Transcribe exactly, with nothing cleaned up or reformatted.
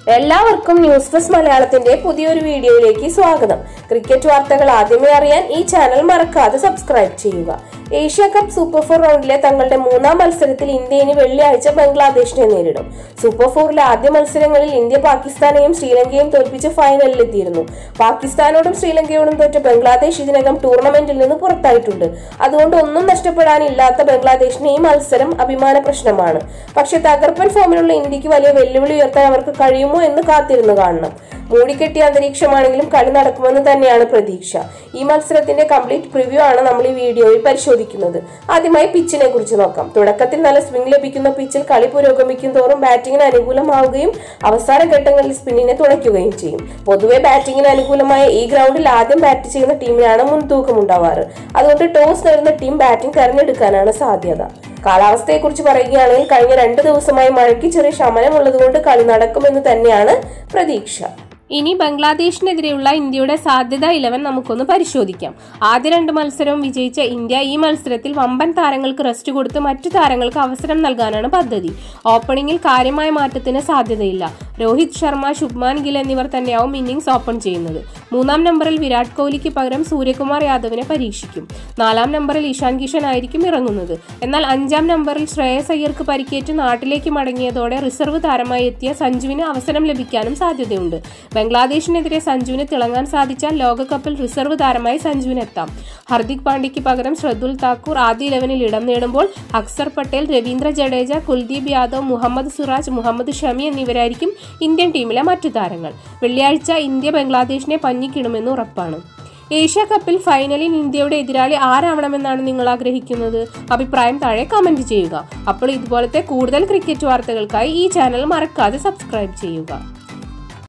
എല്ലാവർക്കും news first മലയാളത്തിന്റെ പുതിയൊരു വീഡിയോയിലേക്ക് സ്വാഗതം. ക്രിക്കറ്റ് വാർത്തകൾ ആദ്യമേ അറിയാൻ ഈ ചാനൽ മറക്കാതെ സബ്സ്ക്രൈബ് ചെയ്യുക. ഏഷ്യ കപ്പ് സൂപ്പർ ഫോർ റൗണ്ടിലെ തങ്ങളുടെ മൂന്നാം മത്സരത്തിൽ ഇന്ത്യ ഇനി വെള്ളിയാഴ്ച ബംഗ്ലാദേശിനെ നേരിടും. സൂപ്പർ ഫോറിലെ ആദ്യ മത്സരങ്ങളിൽ ഇന്ത്യ പാകിസ്ഥാനെയും ശ്രീലങ്കയെയും തോൽപ്പിച്ച് ഫൈനലിലെത്തിയിരുന്നു. പാകിസ്ഥാനോടും ശ്രീലങ്കയോടും തോറ്റ ബംഗ്ലാദേശ് ഇതിനകം ടൂർണമെന്റിൽ നിന്ന് പുറത്തായിട്ടുണ്ട്. അതുകൊണ്ട് ഒന്നും നഷ്ടപ്പെടാനില്ലാത്ത ബംഗ്ലാദേശിന് ഈ മത്സരം അഭിമാന പ്രശ്നമാണ്. പക്ഷെ തകർപ്പൻ ഫോമിലുള്ള ഇന്ത്യക്ക് വലിയ വെല്ലുവിളി ഉയർത്താൻ അവർക്ക് കഴിയുമോ എന്ന് കാത്തിരുന്നു കാണണം. മൂടിക്കെട്ടിയ അന്തരീക്ഷമാണെങ്കിലും കളി നടക്കുമെന്ന് തന്നെയാണ് പ്രതീക്ഷ. ഈ മത്സരത്തിന്റെ കംപ്ലീറ്റ് പ്രിവ്യൂ ആണ് നമ്മൾ ഈ വീഡിയോയിൽ പരിശോധിക്കുന്നത്. ആദ്യമായി പിച്ചിനെ കുറിച്ച് നോക്കാം. തുടക്കത്തിൽ നല്ല സ്വിംഗ് ലഭിക്കുന്ന പിച്ചിൽ കളി പുരോഗമിക്കും തോറും ബാറ്റിംഗിന് അനുകൂലമാവുകയും അവസാന ഘട്ടങ്ങളിൽ സ്പിന്നിനെ തുണയ്ക്കുകയും ചെയ്യും. പൊതുവെ ബാറ്റിംഗിന് അനുകൂലമായ ഈ ഗ്രൗണ്ടിൽ ആദ്യം ബാറ്റ് ചെയ്യുന്ന ടീമിനാണ് മുൻതൂക്കം ഉണ്ടാവാറ്. അതുകൊണ്ട് ടോസ് നേടുന്ന ടീം ബാറ്റിംഗ് തെരഞ്ഞെടുക്കാനാണ് സാധ്യത. കാലാവസ്ഥയെ കുറിച്ച് പറയുകയാണെങ്കിൽ കഴിഞ്ഞ രണ്ടു ദിവസമായി മഴയ്ക്ക് ചെറിയ ശമനമുള്ളതുകൊണ്ട് കളി നടക്കുമെന്ന് തന്നെയാണ് പ്രതീക്ഷ. ഇനി ബംഗ്ലാദേശിനെതിരെയുള്ള ഇന്ത്യയുടെ സാധ്യത ഇലവൻ നമുക്കൊന്ന് പരിശോധിക്കാം. ആദ്യ രണ്ട് മത്സരവും വിജയിച്ച ഇന്ത്യ ഈ മത്സരത്തിൽ വമ്പൻ താരങ്ങൾക്ക് റെസ്റ്റ് കൊടുത്ത് മറ്റു താരങ്ങൾക്ക് അവസരം നൽകാനാണ് പദ്ധതി. ഓപ്പണിംഗിൽ കാര്യമായ മാറ്റത്തിന് സാധ്യതയില്ല. രോഹിത് ശർമ്മ, ശുഭ്മാൻ ഗിൽ എന്നിവർ തന്നെയാവും ഇന്നിംഗ്സ് ഓപ്പൺ ചെയ്യുന്നത്. മൂന്നാം നമ്പറിൽ വിരാട് കോഹ്ലിക്ക് പകരം സൂര്യകുമാർ യാദവിനെ പരീക്ഷിക്കും. നാലാം നമ്പറിൽ ഇഷാൻ കിഷൻ ആയിരിക്കും ഇറങ്ങുന്നത്. എന്നാൽ അഞ്ചാം നമ്പറിൽ ശ്രേയസ് അയ്യർക്ക് പരിക്കേറ്റ് നാട്ടിലേക്ക് മടങ്ങിയതോടെ റിസർവ് താരമായി എത്തിയ സഞ്ജുവിന് അവസരം ലഭിക്കാനും സാധ്യതയുണ്ട്. ബംഗ്ലാദേശിനെതിരെ സഞ്ജുവിന് തിളങ്ങാൻ സാധിച്ചാൽ ലോകകപ്പിൽ റിസർവ് താരമായി സഞ്ജുവിനെത്താം. ഹർദിക് പാണ്ഡ്യയ്ക്ക് പകരം ശ്രദ്ദുൽ താക്കൂർ ആദ്യ ഇലവനിൽ ഇടം നേടുമ്പോൾ അക്സർ പട്ടേൽ, രവീന്ദ്ര ജഡേജ, കുൽദീപ് യാദവ്, മുഹമ്മദ് സിറാജ്, മുഹമ്മദ് ഷമി എന്നിവരായിരിക്കും ഇന്ത്യൻ ടീമിലെ മറ്റു താരങ്ങൾ. വെള്ളിയാഴ്ച ഇന്ത്യ ബംഗ്ലാദേശിനെ പഞ്ഞിക്കിടുമെന്ന് ഉറപ്പാണ്. ഏഷ്യ കപ്പിൽ ഫൈനലിൽ ഇന്ത്യയുടെ എതിരാളി ആരാവണമെന്നാണ് നിങ്ങൾ ആഗ്രഹിക്കുന്നത്? അഭിപ്രായം താഴെ കമന്റ് ചെയ്യുക. അപ്പോൾ ഇതുപോലത്തെ കൂടുതൽ ക്രിക്കറ്റ് വാർത്തകൾക്കായി ഈ ചാനൽ മറക്കാതെ സബ്സ്ക്രൈബ് ചെയ്യുക.